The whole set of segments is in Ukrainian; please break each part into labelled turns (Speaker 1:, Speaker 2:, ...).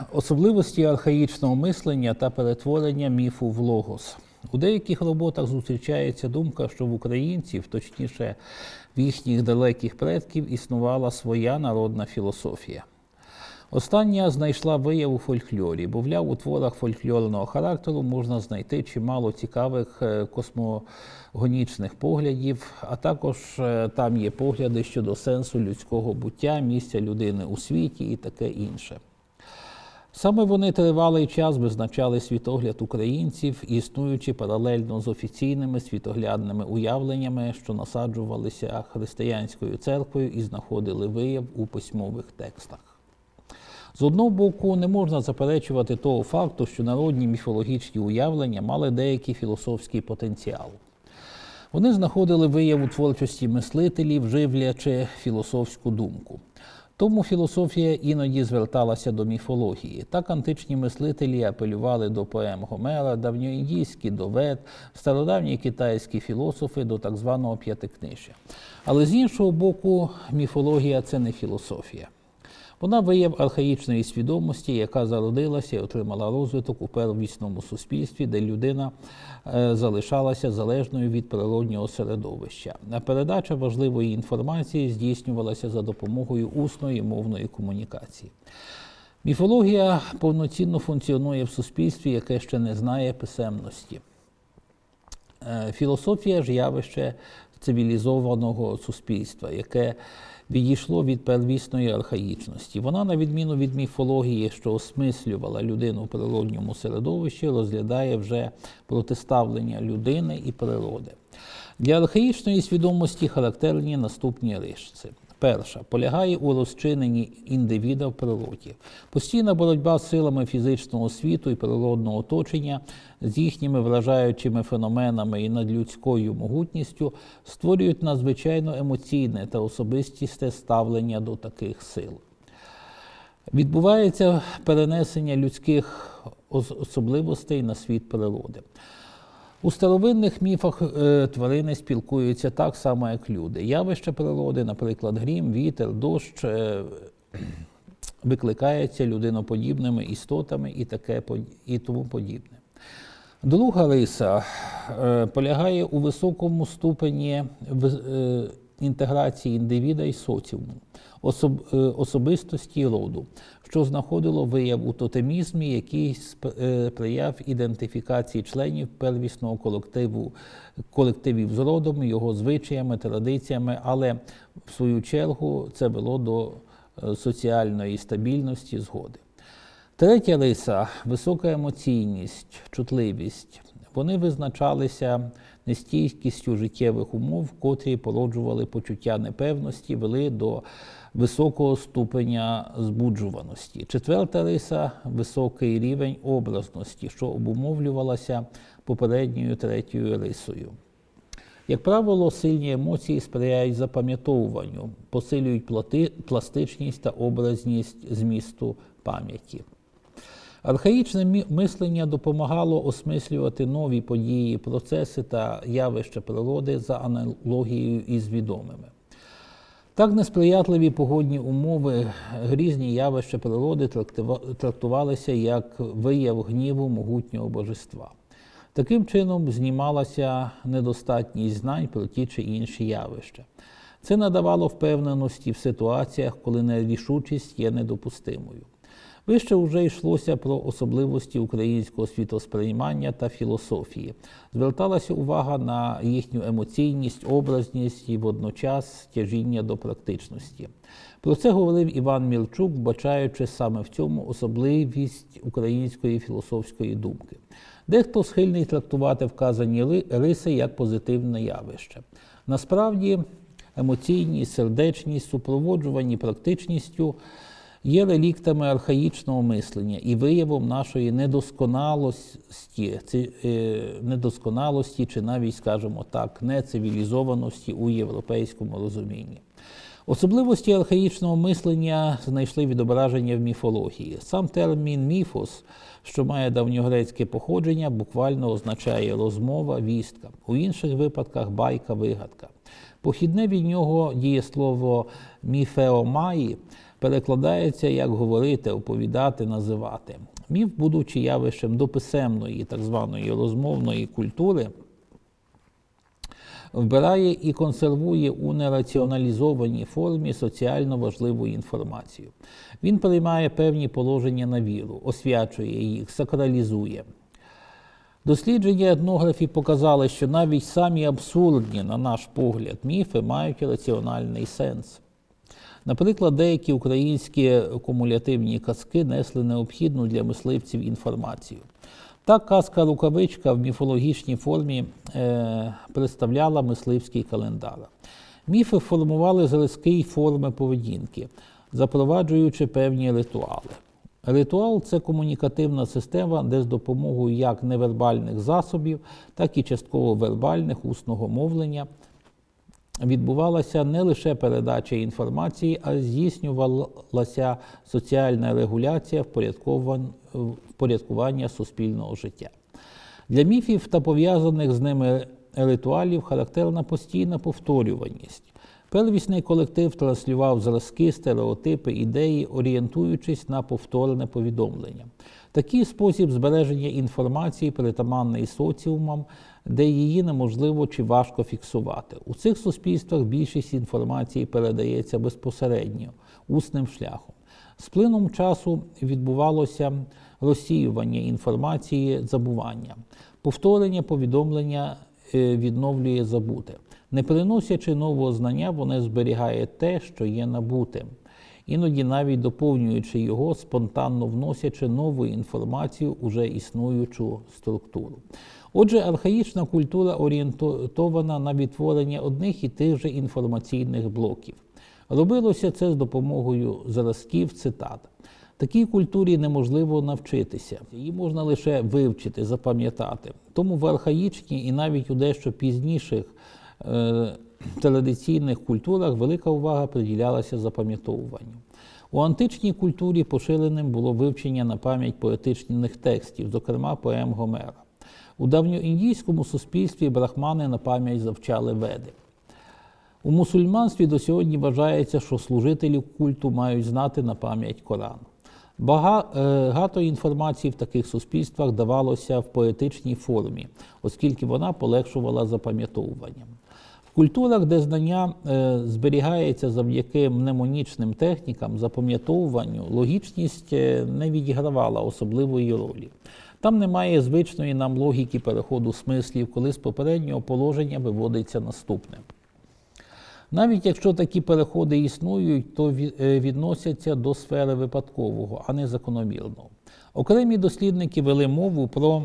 Speaker 1: Особливості архаїчного мислення та перетворення міфу в логос. У деяких роботах зустрічається думка, що в українців, точніше в їхніх далеких предків, існувала своя народна філософія. Остання знайшла вияв у фольклорі. Мовляв, у творах фольклорного характеру можна знайти чимало цікавих космогонічних поглядів, а також там є погляди щодо сенсу людського буття, місця людини у світі і таке інше. Саме вони тривалий час визначали світогляд українців, існуючи паралельно з офіційними світоглядними уявленнями, що насаджувалися християнською церквою і знаходили вияв у письмових текстах. З одного боку, не можна заперечувати того факту, що народні міфологічні уявлення мали деякий філософський потенціал. Вони знаходили вияв у творчості мислителів, живлячи філософську думку. Тому філософія іноді зверталася до міфології. Так античні мислителі апелювали до поем Гомера, давньоіндійські – до Вед, стародавні китайські філософи – до так званого п'ятикнижжя. Але з іншого боку, міфологія – це не філософія. Вона вияв архаїчної свідомості, яка зародилася і отримала розвиток у первісному суспільстві, де людина залишалася залежною від природнього середовища. А передача важливої інформації здійснювалася за допомогою усної мовної комунікації. Міфологія повноцінно функціонує в суспільстві, яке ще не знає писемності. Філософія ж явище цивілізованого суспільства, яке відійшло від первісної архаїчності. Вона, на відміну від міфології, що осмислювала людину в природньому середовищі, розглядає вже протиставлення людини і природи. Для архаїчної свідомості характерні наступні риси. Перша – полягає у розчиненні індивіда в природі. Постійна боротьба з силами фізичного світу і природного оточення, з їхніми вражаючими феноменами і надлюдською могутністю створюють надзвичайно емоційне та особистісне ставлення до таких сил. Відбувається перенесення людських особливостей на світ природи. У старовинних міфах тварини спілкуються так само, як люди. Явища природи, наприклад, грім, вітер, дощ, викликаються людиноподібними істотами і тому подібне. Друга риса полягає у високому ступені інтеграції індивіда і соціуму, особистості і роду, що знаходило вияв у тотемізмі, який сприяв ідентифікації членів первісного колективів з родом, його звичаями, традиціями, але в свою чергу це вело до соціальної стабільності, згоди. Третя риса – висока емоційність, чутливість. Вони визначалися нестійкістю життєвих умов, котрі породжували почуття непевності, вели до високого ступеня збуджуваності. Четверта риса – високий рівень образності, що обумовлювалася попередньою третьою рисою. Як правило, сильні емоції сприяють запам'ятовуванню, посилюють пластичність та образність змісту пам'яті. Архаїчне мислення допомагало осмислювати нові події, процеси та явища природи за аналогією із відомими. Так несприятливі погодні умови, грізні явища природи трактувалися як вияв гніву могутнього божества. Таким чином знімалася недостатність знань про ті чи інші явища. Це надавало впевненості в ситуаціях, коли нерішучість є недопустимою. Вище вже йшлося про особливості українського світосприймання та філософії. Зверталася увага на їхню емоційність, образність і водночас тяжіння до практичності. Про це говорив Іван Мірчук, вбачаючи саме в цьому особливість української філософської думки. Дехто схильний трактувати вказані риси як позитивне явище. Насправді, емоційність, сердечність, супроводжувані практичністю є реліктами архаїчного мислення і виявом нашої недосконалості чи навіть, скажімо так, нецивілізованості у європейському розумінні. Особливості архаїчного мислення знайшли відображення в міфології. Сам термін «міфос», що має давньогрецьке походження, буквально означає «розмова», «вістка». У інших випадках «байка», «вигадка». Похідне від нього дієслово «міфеомаї» перекладається як говорити, оповідати, називати. Міф, будучи явищем дописемної, так званої розмовної культури, вбирає і консервує у нераціоналізованій формі соціально важливу інформацію. Він приймає певні положення на віру, освячує їх, сакралізує. Дослідження етнографів показали, що навіть самі абсурдні, на наш погляд, міфи мають раціональний сенс. Наприклад, деякі українські кумулятивні казки несли необхідну для мисливців інформацію. Так, казка «Рукавичка» в міфологічній формі представляла мисливський календар. Міфи формували зразки й форми поведінки, запроваджуючи певні ритуали. Ритуал – це комунікативна система, де з допомогою як невербальних засобів, так і частково вербальних усного мовлення відбувалася не лише передача інформації, а здійснювалася соціальна регуляція впорядкування суспільного життя. Для міфів та пов'язаних з ними ритуалів характерна постійна повторюваність. Первісний колектив транслював зразки, стереотипи, ідеї, орієнтуючись на повторне повідомлення. Такий спосіб збереження інформації притаманний соціумам, де її неможливо чи важко фіксувати. У цих суспільствах більшість інформації передається безпосередньо, усним шляхом. З плином часу відбувалося розсіювання інформації, забування. Повторення повідомлення відновлює забуте. Не приносячи нового знання, воно зберігає те, що є набутим. Іноді навіть доповнюючи його, спонтанно вносячи нову інформацію у вже існуючу структуру. Отже, архаїчна культура орієнтована на відтворення одних і тих же інформаційних блоків. Робилося це з допомогою зразків, цитат. Такій культурі неможливо навчитися, її можна лише вивчити, запам'ятати. Тому в архаїчній і навіть у дещо пізніших традиційних культурах велика увага приділялася запам'ятовуванню. У античній культурі поширеним було вивчення на пам'ять поетичних текстів, зокрема поем Гомера. У давньоіндійському суспільстві брахмани на пам'ять завчали веди. У мусульманстві до сьогодні вважається, що служителі культу мають знати на пам'ять Коран. Багато інформації в таких суспільствах давалося в поетичній формі, оскільки вона полегшувала запам'ятовуванням. В культурах, де знання зберігається завдяки мнемонічним технікам, запам'ятовуванню, логічність не відігравала особливої ролі. Там немає звичної нам логіки переходу смислів, коли з попереднього положення виводиться наступне. Навіть якщо такі переходи існують, то відносяться до сфери випадкового, а не закономірного. Окремі дослідники вели мову про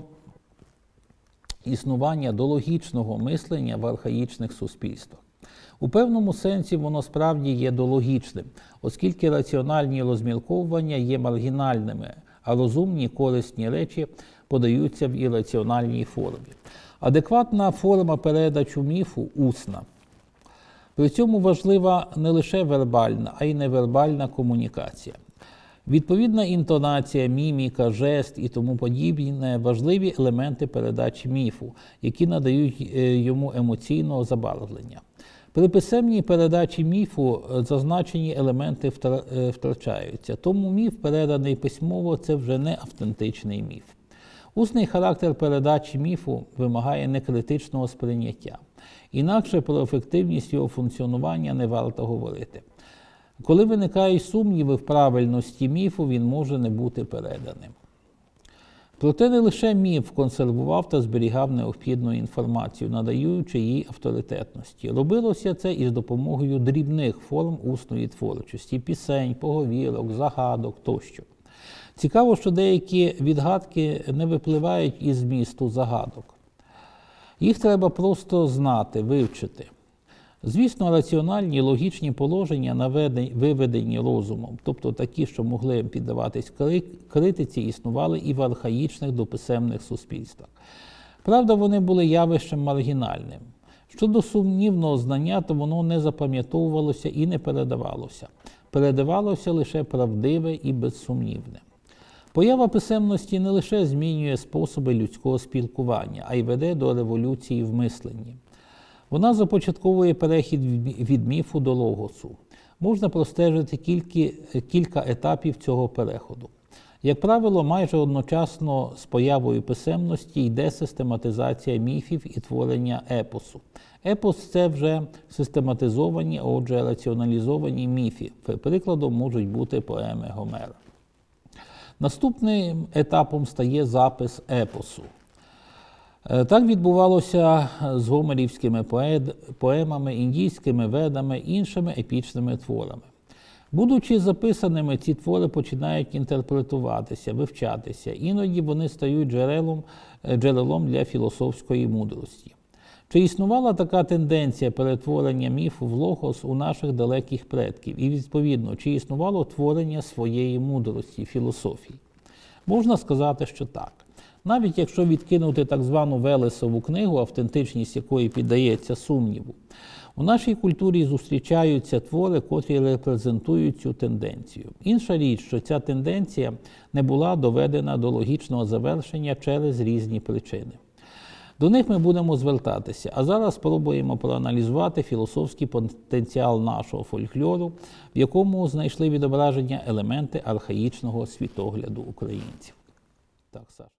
Speaker 1: існування дологічного мислення в архаїчних суспільствах. У певному сенсі воно справді є дологічним, оскільки раціональні розмірковування є маргінальними, а розумні, корисні речі подаються в ірраціональній формі. Адекватна форма передачу міфу – усна. При цьому важлива не лише вербальна, а й невербальна комунікація. Відповідна інтонація, міміка, жест і тому подібне – важливі елементи передачі міфу, які надають йому емоційного забарвлення. При писемній передачі міфу зазначені елементи втрачаються, тому міф, переданий письмово, це вже не автентичний міф. Усний характер передачі міфу вимагає некритичного сприйняття. Інакше про ефективність його функціонування не варто говорити. Коли виникають сумніви в правильності міфу, він може не бути переданим. Проте не лише міф консервував та зберігав необхідну інформацію, надаючи їй авторитетності. Робилося це із допомогою дрібних форм усної творчості – пісень, поговірок, загадок тощо. Цікаво, що деякі відгадки не випливають із змісту загадок. Їх треба просто знати, вивчити. Звісно, раціональні, логічні положення, виведені розумом, тобто такі, що могли піддаватись критиці, існували і в архаїчних дописемних суспільствах. Правда, вони були явищем маргінальним. Щодо сумнівного знання, то воно не запам'ятовувалося і не передавалося. Передавалося лише правдиве і безсумнівне. Поява писемності не лише змінює способи людського спілкування, а й веде до революції в мисленні. Вона започатковує перехід від міфу до логосу. можна простежити кілька етапів цього переходу. Як правило, майже одночасно з появою писемності йде систематизація міфів і творення епосу. Епос – це вже систематизовані, а отже раціоналізовані міфи. Прикладом можуть бути поеми Гомера. Наступним етапом стає запис епосу. Так відбувалося з гомерівськими поемами, індійськими ведами, іншими епічними творами. Будучи записаними, ці твори починають інтерпретуватися, вивчатися. Іноді вони стають джерелом для філософської мудрості. Чи існувала така тенденція перетворення міфу в логос у наших далеких предків? І, відповідно, чи існувало творення своєї мудрості, філософії? Можна сказати, що так. Навіть якщо відкинути так звану Велесову книгу, автентичність якої піддається сумніву, у нашій культурі зустрічаються твори, котрі репрезентують цю тенденцію. Інша річ, що ця тенденція не була доведена до логічного завершення через різні причини. До них ми будемо звертатися, а зараз спробуємо проаналізувати філософський потенціал нашого фольклору, в якому знайшли відображення елементи архаїчного світогляду українців. Так, Саш.